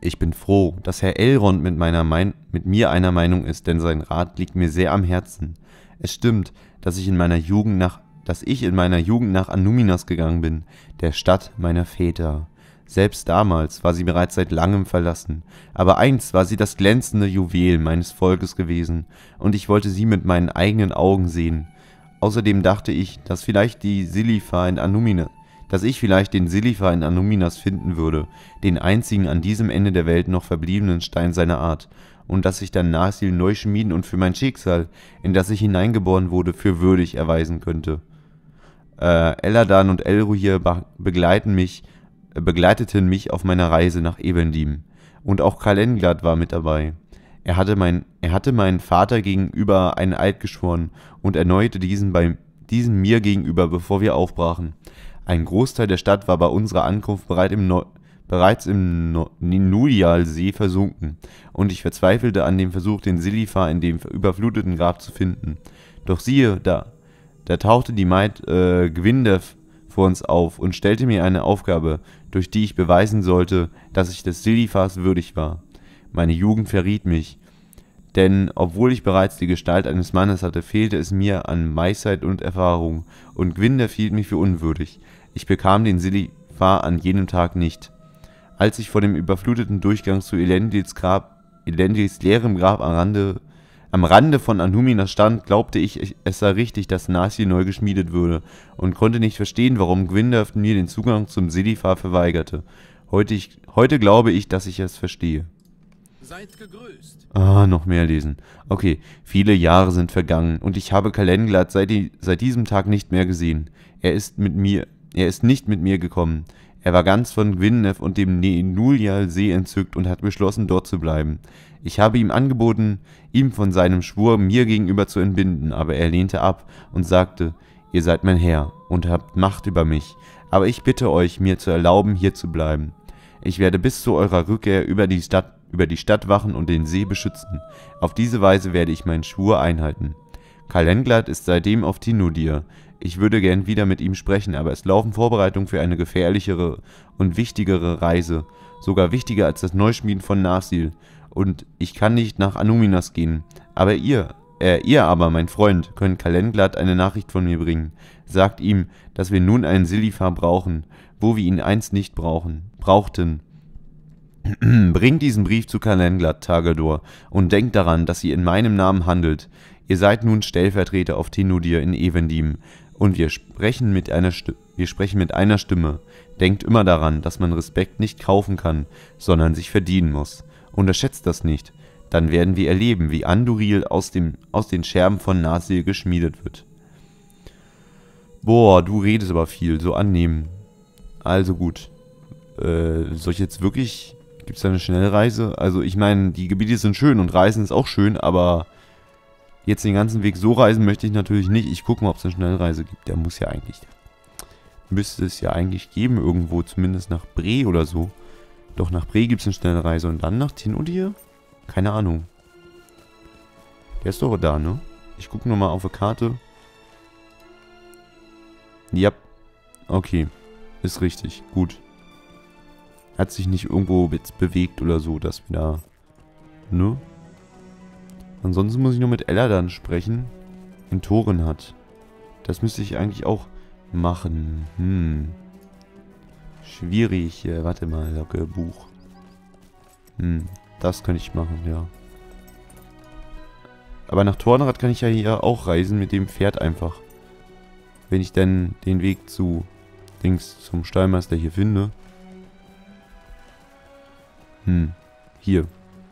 Ich bin froh, dass Herr Elrond mit mir einer Meinung ist, denn sein Rat liegt mir sehr am Herzen. Es stimmt, dass ich in meiner Jugend nach Annúminas gegangen bin, der Stadt meiner Väter. Selbst damals war sie bereits seit langem verlassen, aber einst war sie das glänzende Juwel meines Volkes gewesen, und ich wollte sie mit meinen eigenen Augen sehen. Außerdem dachte ich, dass ich vielleicht den Silifar in Annúminas finden würde, den einzigen an diesem Ende der Welt noch verbliebenen Stein seiner Art, und dass ich dann Narsil neu schmieden und für mein Schicksal, in das ich hineingeboren wurde, für würdig erweisen könnte. Eladan und Elrohir begleiteten mich auf meiner Reise nach Evendim, und auch Calenglat war mit dabei. Er hatte meinen Vater gegenüber einen Eid geschworen und erneuerte diesen mir gegenüber, bevor wir aufbrachen. Ein Großteil der Stadt war bei unserer Ankunft bereits im Ninuial-See versunken, und ich verzweifelte an dem Versuch, den Silifar in dem überfluteten Grab zu finden. Doch siehe da tauchte die Maid Gwyndef vor uns auf und stellte mir eine Aufgabe, durch die ich beweisen sollte, dass ich des Silifars würdig war. Meine Jugend verriet mich, denn obwohl ich bereits die Gestalt eines Mannes hatte, fehlte es mir an Weisheit und Erfahrung, und Gwyndef hielt mich für unwürdig. Ich bekam den Silifar an jenem Tag nicht. Als ich vor dem überfluteten Durchgang zu Elendils leerem Grab am Rande von Annúminas stand, glaubte ich, es sei richtig, dass Narsil neu geschmiedet würde, und konnte nicht verstehen, warum Gwyndef mir den Zugang zum Silifar verweigerte. Heute glaube ich, dass ich es verstehe. Seid gegrüßt. Noch mehr lesen. Okay, viele Jahre sind vergangen, und ich habe Calenglat seit diesem Tag nicht mehr gesehen. Er ist nicht mit mir gekommen. Er war ganz von Gwyndef und dem Ninuial-See entzückt und hat beschlossen, dort zu bleiben. Ich habe ihm angeboten, ihm von seinem Schwur mir gegenüber zu entbinden, aber er lehnte ab und sagte, ihr seid mein Herr und habt Macht über mich, aber ich bitte euch, mir zu erlauben, hier zu bleiben. Ich werde bis zu eurer Rückkehr über die Stadt wachen und den See beschützen. Auf diese Weise werde ich meinen Schwur einhalten. Calenglat ist seitdem auf Thénoudir. Ich würde gern wieder mit ihm sprechen, aber es laufen Vorbereitungen für eine gefährlichere und wichtigere Reise, sogar wichtiger als das Neuschmieden von Narsil, und ich kann nicht nach Annúminas gehen. Aber ihr aber, mein Freund, könnt Calenglat eine Nachricht von mir bringen. Sagt ihm, dass wir nun einen Silifar brauchen, wo wir ihn einst nicht brauchten. Bringt diesen Brief zu Calenglat, Thalgdor, und denkt daran, dass ihr in meinem Namen handelt. Ihr seid nun Stellvertreter auf Thénoudir in Evendim, und wir sprechen mit einer Stimme. Denkt immer daran, dass man Respekt nicht kaufen kann, sondern sich verdienen muss. Unterschätzt das nicht. Dann werden wir erleben, wie Andúril aus den Scherben von Narsil geschmiedet wird. Boah, du redest aber viel. So annehmen. Also gut. Soll ich jetzt wirklich... Gibt es da eine Schnellreise? Also ich meine, die Gebiete sind schön und Reisen ist auch schön, aber... Jetzt den ganzen Weg so reisen möchte ich natürlich nicht. Ich gucke mal, ob es eine Schnellreise gibt. Der muss ja eigentlich... Müsste es ja eigentlich geben irgendwo. Zumindest nach Bre oder so. Doch nach Bre gibt es eine Schnellreise. Und dann nach Thénoudir? Keine Ahnung. Der ist doch da, ne? Ich gucke nochmal auf der Karte. Ja. Okay. Ist richtig. Gut. Hat sich nicht irgendwo jetzt bewegt oder so, dass wir da... Ne? Ansonsten muss ich nur mit Eladan sprechen. In Thorenhad. Das müsste ich eigentlich auch machen. Schwierig. Warte mal. Buch. Das könnte ich machen, ja. Aber nach Thorenhad kann ich ja hier auch reisen mit dem Pferd einfach. Wenn ich denn den Weg zum Stallmeister hier finde. Hier.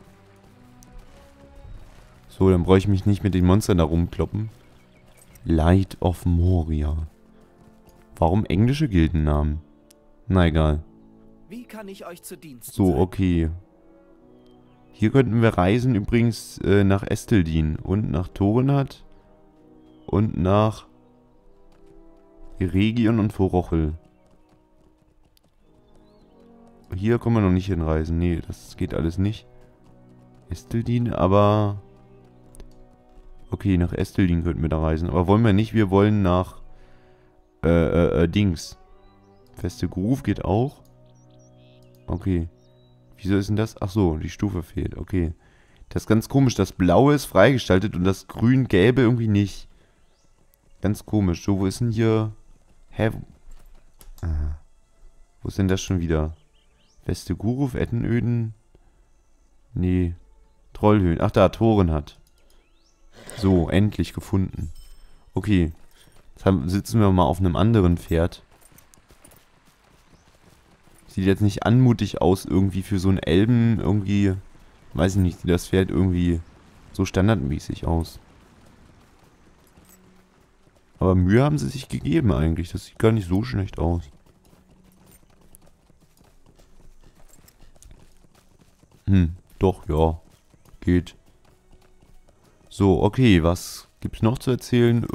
So, dann brauche ich mich nicht mit den Monstern da rumkloppen. Light of Moria. Warum englische Gildennamen? Na egal. Wie kann ich euch zu Dienst So, sein? okay. Hier könnten wir reisen übrigens nach Esteldin und nach Thorenhad und nach Eregion und Vorochel. Hier können wir noch nicht hinreisen. Nee, das geht alles nicht. Esteldin, aber... Okay, nach Esteldin könnten wir da reisen. Aber wollen wir nicht. Wir wollen nach... Dings. Feste Grove geht auch. Okay. Wieso ist denn das? Ach so, die Stufe fehlt. Okay. Das ist ganz komisch. Das Blaue ist freigestaltet und das Grün-Gelbe irgendwie nicht. Ganz komisch. So, wo ist denn hier... Hä? Ah. Wo ist denn das schon wieder? Weste Guruf, Ettenöden? Nee. Trollhöhen. Ach, da, Thoren hat. So, endlich gefunden. Okay. Jetzt sitzen wir mal auf einem anderen Pferd. Sieht jetzt nicht anmutig aus irgendwie für so einen Elben. Irgendwie, weiß ich nicht, sieht das Pferd irgendwie so standardmäßig aus. Aber Mühe haben sie sich gegeben eigentlich. Das sieht gar nicht so schlecht aus. Doch, ja. Geht. So, okay, was gibt's noch zu erzählen?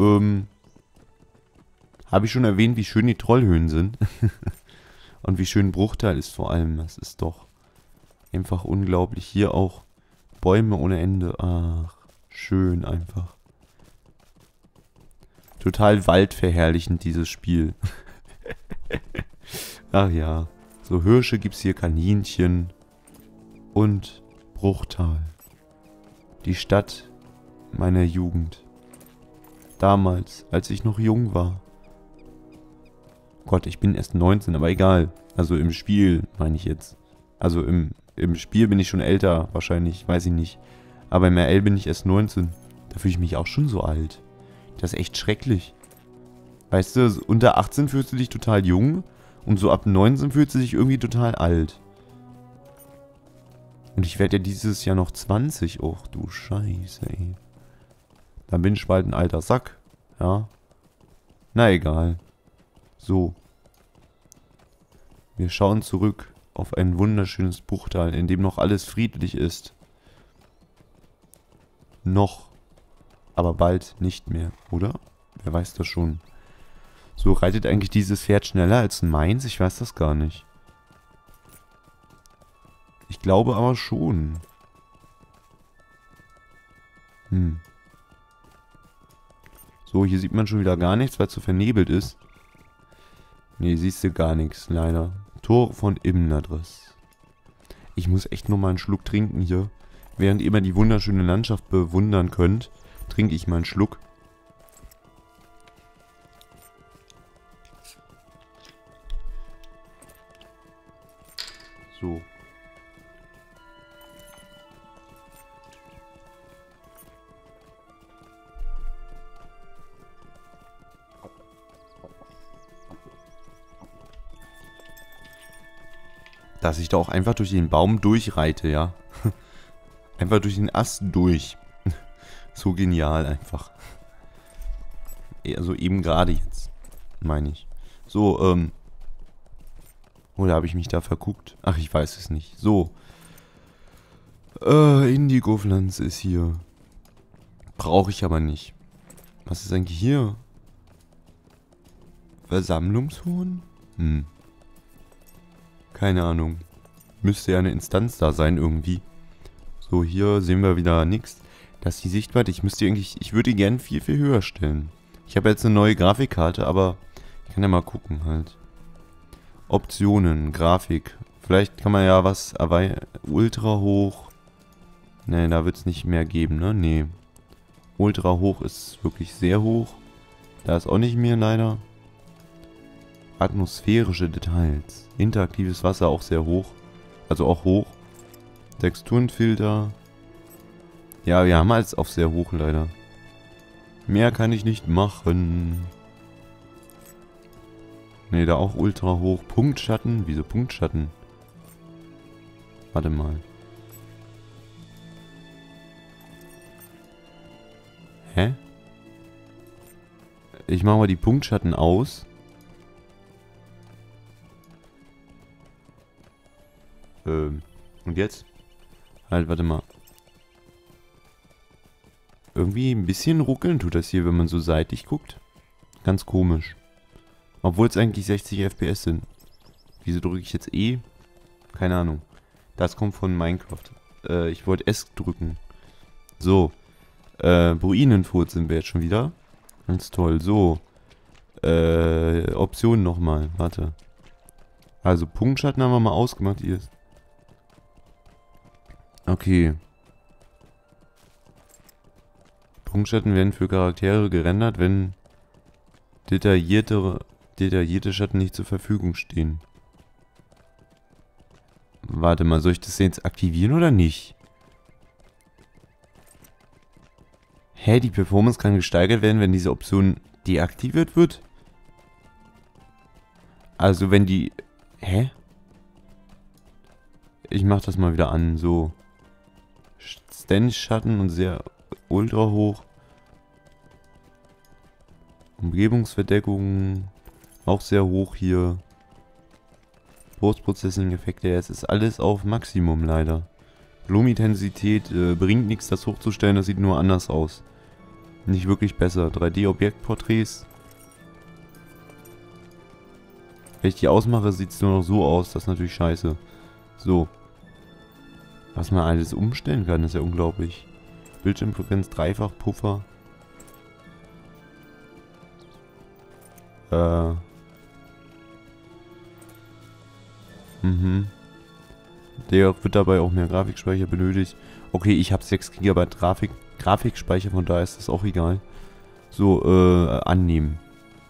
Habe ich schon erwähnt, wie schön die Trollhöhen sind. Und wie schön Bruchtal ist vor allem. Das ist doch einfach unglaublich. Hier auch Bäume ohne Ende. Ach, schön einfach. Total waldverherrlichend, dieses Spiel. Ach ja. So Hirsche gibt's hier, Kaninchen. Und Bruchtal. Die Stadt meiner Jugend. Damals, als ich noch jung war. Gott, ich bin erst 19, aber egal. Also im Spiel, meine ich jetzt. Also im Spiel bin ich schon älter, wahrscheinlich, weiß ich nicht. Aber im RL bin ich erst 19. Da fühle ich mich auch schon so alt. Das ist echt schrecklich. Weißt du, unter 18 fühlst du dich total jung und so ab 19 fühlst du dich irgendwie total alt. Und ich werde ja dieses Jahr noch 20. Och, du Scheiße, ey. Dann bin ich bald ein alter Sack. Ja. Na egal. So. Wir schauen zurück auf ein wunderschönes Bruchtal, in dem noch alles friedlich ist. Noch. Aber bald nicht mehr, oder? Wer weiß das schon. So, reitet eigentlich dieses Pferd schneller als meins? Ich weiß das gar nicht. Ich glaube aber schon. So, hier sieht man schon wieder gar nichts, weil es so vernebelt ist. Nee, siehst du gar nichts, leider. Tor von Imnadris. Ich muss echt nur mal einen Schluck trinken hier. Während ihr mal die wunderschöne Landschaft bewundern könnt, trinke ich mal einen Schluck. So. Dass ich da auch einfach durch den Baum durchreite, ja. Einfach durch den Ast durch. So genial einfach. Also eben gerade jetzt, meine ich. So, oder habe ich mich da verguckt? Ach, ich weiß es nicht. So. Indigo-Pflanze ist hier. Brauche ich aber nicht. Was ist eigentlich hier? Versammlungshuhn? Keine Ahnung. Müsste ja eine Instanz da sein irgendwie. So, hier sehen wir wieder nichts. Das ist die Sichtweite. Ich würde die gerne viel, viel höher stellen. Ich habe jetzt eine neue Grafikkarte, aber ich kann ja mal gucken halt. Optionen, Grafik. Vielleicht kann man ja was ultra hoch. Ne, da wird es nicht mehr geben, ne? Nee. Ultra hoch ist wirklich sehr hoch. Da ist auch nicht mehr leider. Atmosphärische Details. Interaktives Wasser auch sehr hoch. Also auch hoch. Texturenfilter. Ja, wir haben es auf sehr hoch leider. Mehr kann ich nicht machen. Ne, da auch ultra hoch. Punktschatten? Wieso Punktschatten? Warte mal. Hä? Ich mache mal die Punktschatten aus. Und jetzt? Halt, warte mal. Irgendwie ein bisschen ruckeln tut das hier, wenn man so seitlich guckt. Ganz komisch. Obwohl es eigentlich 60 FPS sind. Wieso drücke ich jetzt E? Keine Ahnung. Das kommt von Minecraft. Ich wollte S drücken. So. Ruinenfurt sind wir jetzt schon wieder. Ganz toll. So. Optionen nochmal. Warte. Also Punktschatten haben wir mal ausgemacht. Hier ist. Okay. Punktschatten werden für Charaktere gerendert, wenn detaillierte Schatten nicht zur Verfügung stehen. Warte mal, soll ich das jetzt aktivieren oder nicht? Hä, die Performance kann gesteigert werden, wenn diese Option deaktiviert wird? Also wenn die... Hä? Ich mach das mal wieder an, so. Stand-Schatten und sehr ultra hoch. Umgebungsverdeckung auch sehr hoch hier. Post-Processing-Effekte, es ist alles auf Maximum leider. Blumentensität bringt nichts, das hochzustellen, das sieht nur anders aus. Nicht wirklich besser. 3D-Objektporträts. Wenn ich die ausmache, sieht es nur noch so aus, das ist natürlich scheiße. So. Was man alles umstellen kann, ist ja unglaublich. Bildschirmfrequenz, Dreifach, Puffer. Der wird dabei auch mehr Grafikspeicher benötigt. Okay, ich habe 6 GB Grafikspeicher, von daher ist das auch egal. So, annehmen.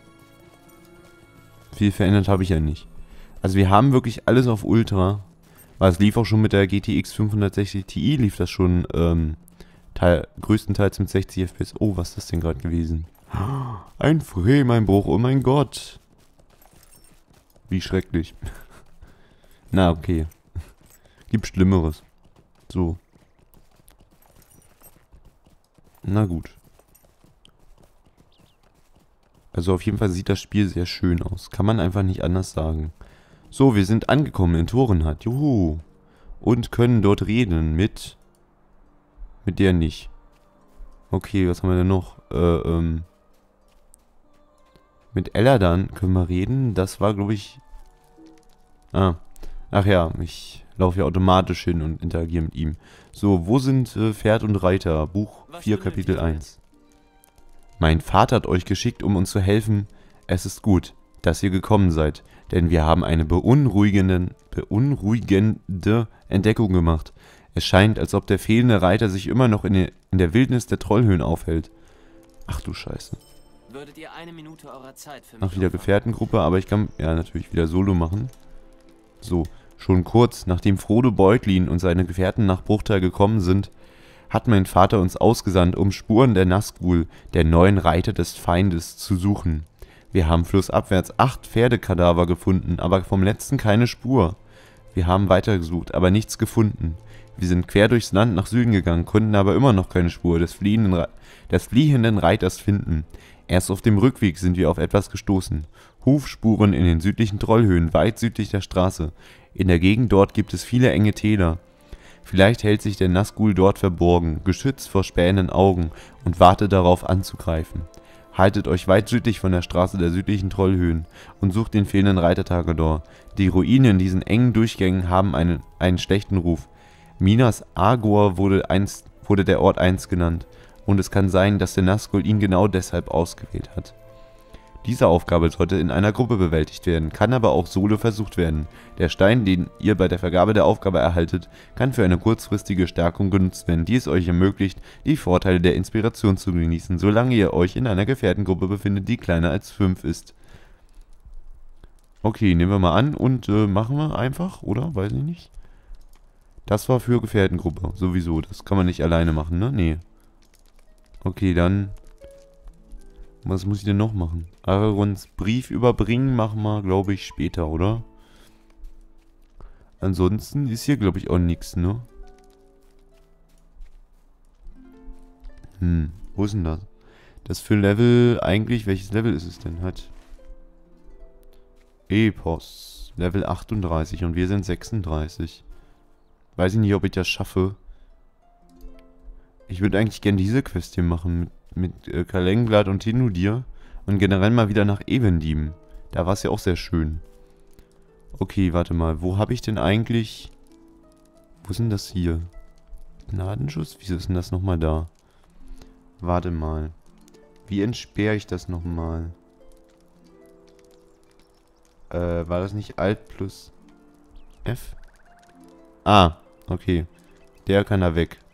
Viel verändert habe ich ja nicht. Also wir haben wirklich alles auf Ultra. Weil es lief auch schon mit der GTX 560 Ti, lief das schon größtenteils mit 60 FPS. Oh, was ist das denn gerade gewesen? Ein Frame-Einbruch, oh mein Gott. Wie schrecklich. Na, okay. Gibt Schlimmeres. So. Na gut. Also auf jeden Fall sieht das Spiel sehr schön aus. Kann man einfach nicht anders sagen. So, wir sind angekommen in Thorenhad. Juhu. Und können dort reden mit der nicht. Okay, was haben wir denn noch? Mit Eladan können wir reden. Das war, glaube ich... Ach ja, ich laufe ja automatisch hin und interagiere mit ihm. So, wo sind Pferd und Reiter? Buch 4, Kapitel 1. Mein Vater hat euch geschickt, um uns zu helfen. Es ist gut, dass ihr gekommen seid, denn wir haben eine beunruhigende Entdeckung gemacht. Es scheint, als ob der fehlende Reiter sich immer noch in der Wildnis der Trollhöhen aufhält. Ach du Scheiße. Würdet ihr eine Minute eurer Zeit für mich Ach, wieder Gefährtengruppe, aber ich kann ja natürlich wieder Solo machen. So, schon kurz nachdem Frodo Beutlin und seine Gefährten nach Bruchtal gekommen sind, hat mein Vater uns ausgesandt, um Spuren der Nazgul, der neuen Reiter des Feindes, zu suchen. Wir haben flussabwärts 8 Pferdekadaver gefunden, aber vom letzten keine Spur. Wir haben weitergesucht, aber nichts gefunden. Wir sind quer durchs Land nach Süden gegangen, konnten aber immer noch keine Spur des fliehenden Reiters finden. Erst auf dem Rückweg sind wir auf etwas gestoßen. Hufspuren in den südlichen Trollhöhen, weit südlich der Straße. In der Gegend dort gibt es viele enge Täler. Vielleicht hält sich der Nazgul dort verborgen, geschützt vor spähenden Augen, und wartet darauf anzugreifen. Haltet euch weit südlich von der Straße der südlichen Trollhöhen und sucht den fehlenden Reiter Tagador. Die Ruinen in diesen engen Durchgängen haben einen schlechten Ruf. Minas Agor wurde der Ort einst genannt, und es kann sein, dass der Nazgul ihn genau deshalb ausgewählt hat. Diese Aufgabe sollte in einer Gruppe bewältigt werden, kann aber auch solo versucht werden. Der Stein, den ihr bei der Vergabe der Aufgabe erhaltet, kann für eine kurzfristige Stärkung genutzt werden, die es euch ermöglicht, die Vorteile der Inspiration zu genießen, solange ihr euch in einer Gefährtengruppe befindet, die kleiner als 5 ist. Okay, nehmen wir mal an und machen wir einfach, oder? Weiß ich nicht. Das war für Gefährtengruppe, sowieso. Das kann man nicht alleine machen, ne? Nee. Okay, dann... Was muss ich denn noch machen? Aragorns Brief überbringen machen wir, glaube ich, später, oder? Ansonsten ist hier, glaube ich, auch nichts, ne? Wo ist denn das? Das für Level, eigentlich, welches Level ist es denn? Hat Epos, Level 38 und wir sind 36. Weiß ich nicht, ob ich das schaffe. Ich würde eigentlich gerne diese Quest hier machen mit Kalenglad und Tinudir und generell mal wieder nach Evendim. Da war es ja auch sehr schön. Okay, warte mal. Wo habe ich denn eigentlich... Wo ist denn das hier? Gnadenschuss? Wieso ist denn das nochmal da? Warte mal. Wie entsperre ich das nochmal? War das nicht Alt plus F? Ah, okay. Der kann da weg.